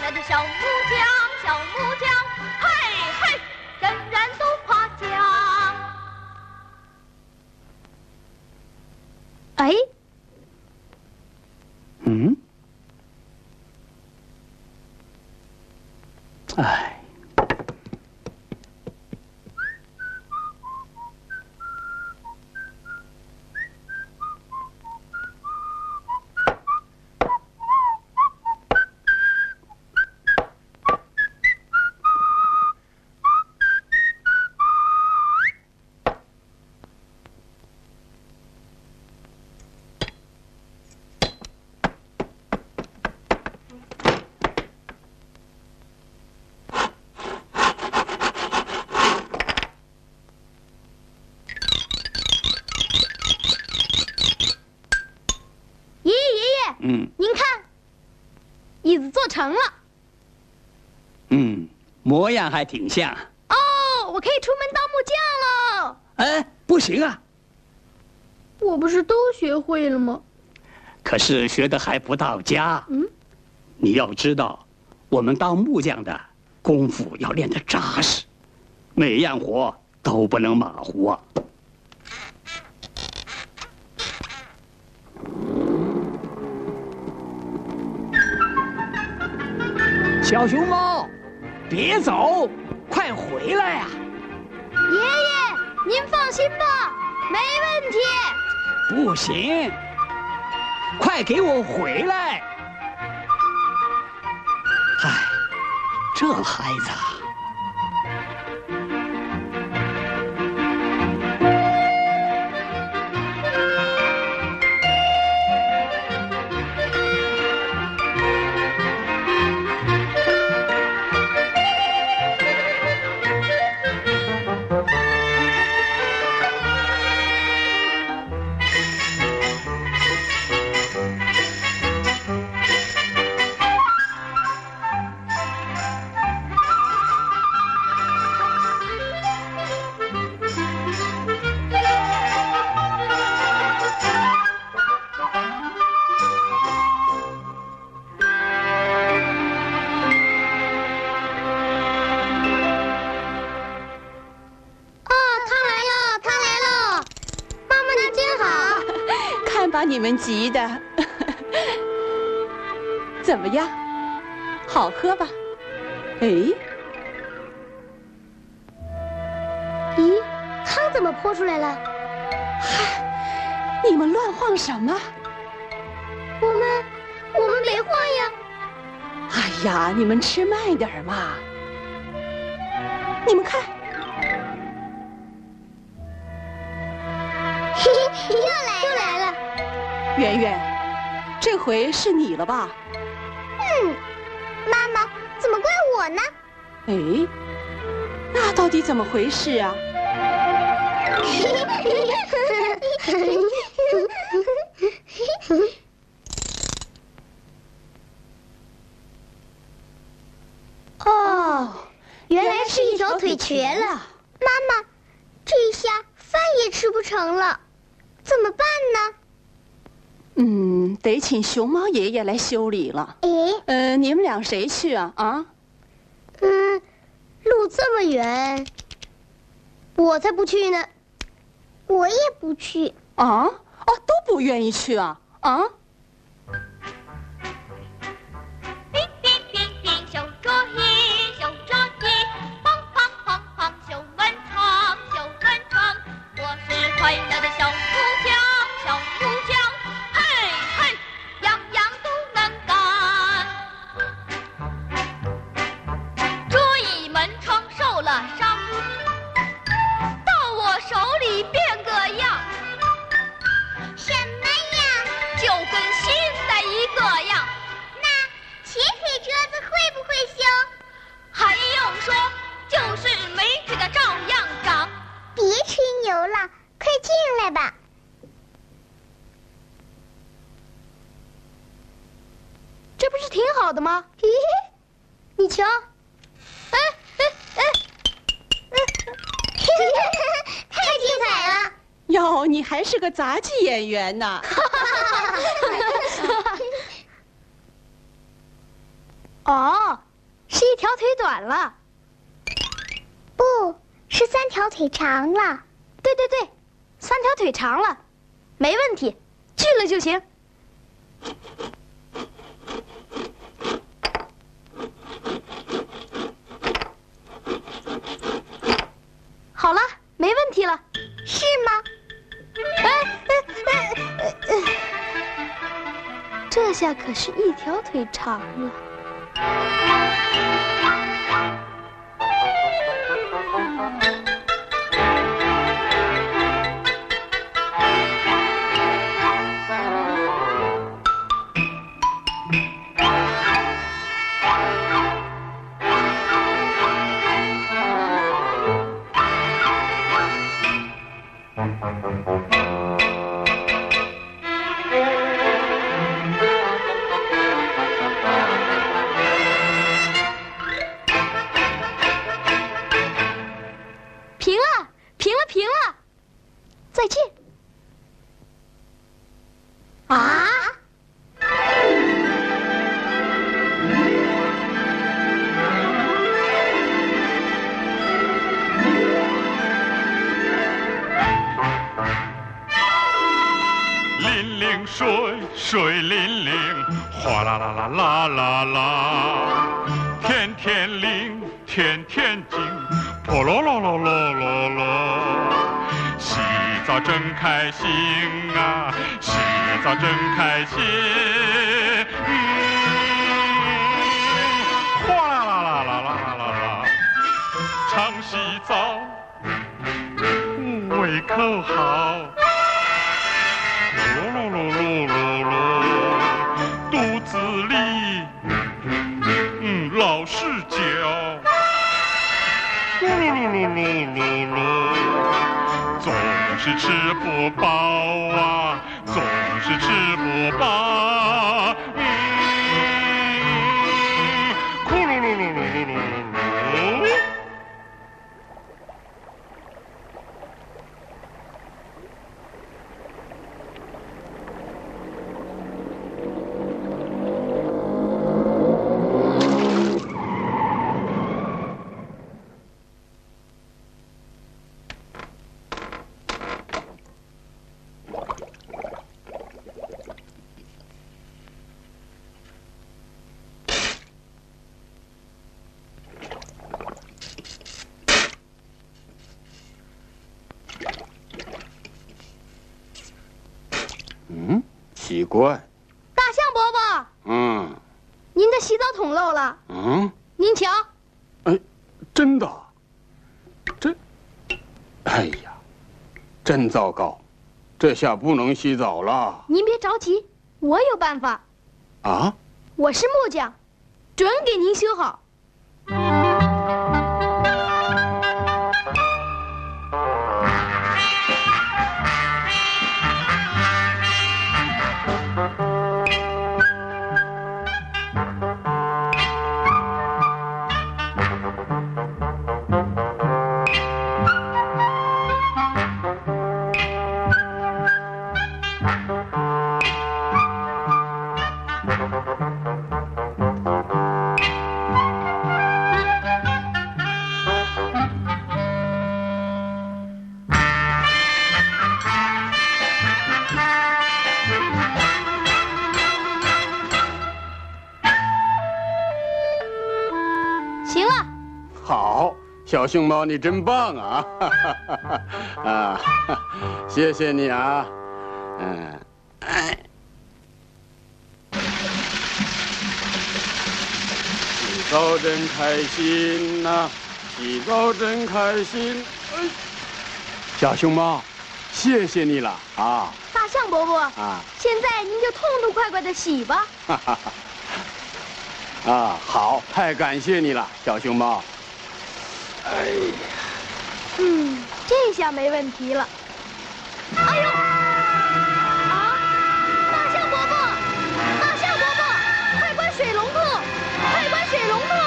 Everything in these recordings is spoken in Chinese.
乐的小木匠，小木匠，嘿嘿，人人都夸奖。 哎， 哎， 您看，椅子做成了。 模样还挺像。 哦，我可以出门当木匠了。 哎，不行啊！ 我不是都学会了吗？ 可是学的还不到家。你要知道，我们当木匠的功夫要练得扎实，每样活都不能马虎啊。小熊猫，别走，快回来呀！ 爷爷，您放心吧，没问题。 不行，快给我回来！唉，这孩子啊。 把你们急的，怎么样？好喝吧？哎， 咦，汤怎么泼出来了？ 嗨，你们乱晃什么？ 我们没晃呀。 哎呀，你们吃慢点嘛！你们看， 又来了。 圆圆，这回是你了吧？ 妈妈，怎么怪我呢？ 哎，那到底怎么回事啊？ 哦，原来是一条腿瘸了。妈妈，这一下饭也吃不成了，怎么办呢？ 得请熊猫爷爷来修理了。你们俩谁去啊？啊？ 路这么远，我才不去呢。我也不去。 啊？哦，都不愿意去啊？啊？ 这不是挺好的吗？你瞧，太精彩了！ 哟，你还是个杂技演员呢。 哦， 短了。 不是3条腿长了。 对对对，3条腿长了，没问题，锯了就行。好了，没问题了。 是吗？ 这下可是1条腿长了。平了，再见。啊！ 粼粼水，水粼粼，哗啦啦啦啦啦啦，天天灵，天天精，破咯咯咯咯咯咯。洗澡真开心啊，洗澡真开心。哗啦啦啦啦啦啦啦，常洗澡，胃口好。肚子里，老是叫，总是吃不饱啊，总是吃不饱，咕噜噜噜噜噜噜。 奇怪， 大象伯伯，您的洗澡桶漏了，您瞧， 哎，真的，哎呀，真糟糕，这下不能洗澡了。 您别着急，我有办法。 啊？ 我是木匠，准给您修好。行了， 好，小熊猫，你真棒啊！啊，谢谢你啊，洗澡真开心呐，洗澡真开心。哎，小熊猫，谢谢你了啊！ 大象伯伯啊，现在您就痛痛快快的洗吧。 啊，好，太感谢你了，小熊猫。哎呀， 这下没问题了。哎呦！啊！大象伯伯，大象伯伯，快关水龙头，快关水龙头！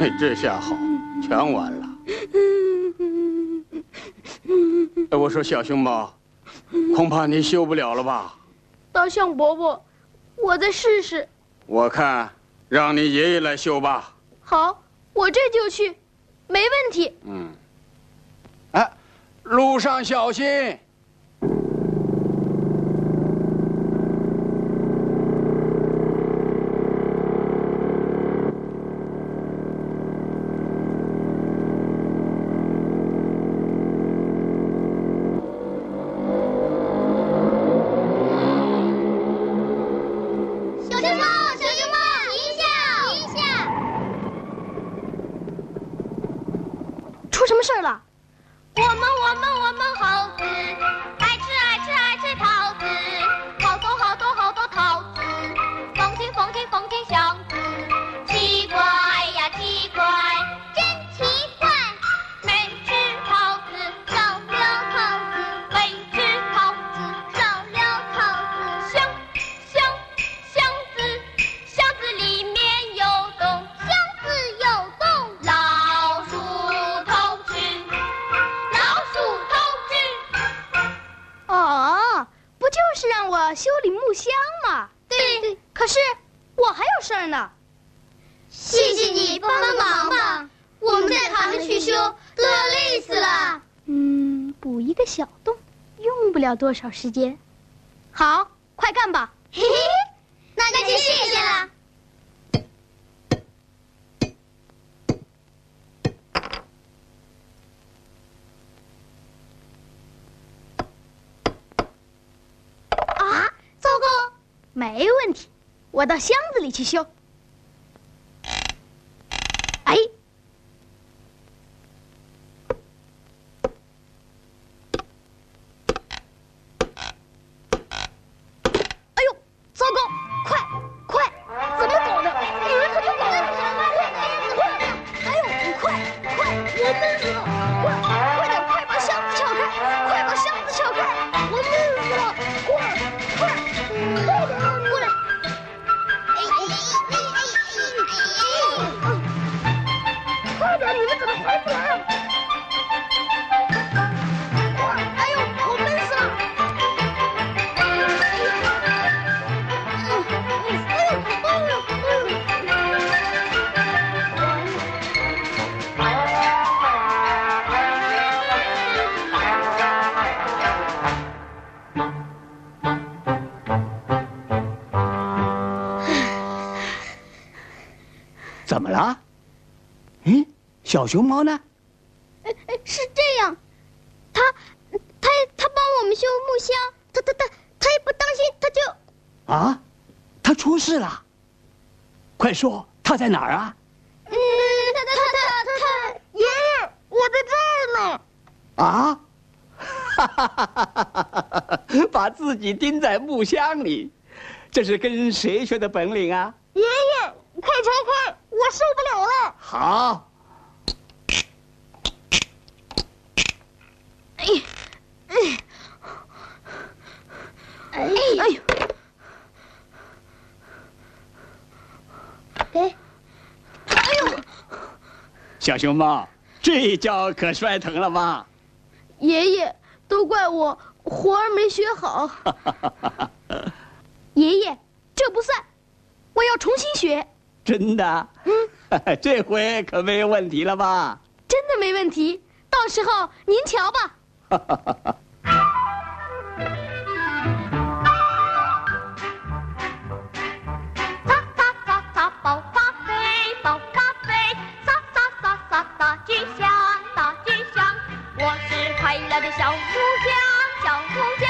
这下好，全完了。我说小熊猫，恐怕你修不了了吧？ 大象伯伯，我再试试。 我看让你爷爷来修吧。 好，我这就去，没问题。 哎，路上小心。 什么事儿了？ 我们猴子爱吃桃子，好多桃子，风停箱子，奇怪呀奇怪，真奇怪，没吃桃子少了桃子，没吃桃子少了桃子，箱子里面有洞，老鼠偷吃。 哦，不就是让我修理木箱吗？ 对， 可是我还有事儿呢。 谢谢你帮忙吧，我们再爬上去修都要累死了。 补一个小洞，用不了多少时间。好，快干吧。 嘿嘿，那就谢谢了。 糟糕，没问题，我到箱子里去修。哎，哎呦，糟糕，快，怎么搞的？有人怎么搞的？哎呦，快，我闷死了！快点，快把箱子撬开！快把箱子撬开！我闷死了！快点过来！快点，你们怎么还不来啊？哎呦，我闷死了！ 怎么了？小熊猫呢？ 是这样，他帮我们修木箱，他一不当心他就…… 啊，他出事了！快说，他在哪儿啊？ 他爷爷，我在这儿呢。 啊！哈哈哈！把自己钉在木箱里，这是跟谁学的本领啊？ 爷爷，快拆开，我受不了了。 好。 哎呦！ 哎呦！ 小熊猫，这一跤可摔疼了吧？ 爷爷，都怪我活儿没学好。爷爷，这不算，我要重新学。 真的？这回可没问题了吧？ 真的没问题，到时候您瞧吧。 大吉祥，我是快乐的小木匠，小木匠。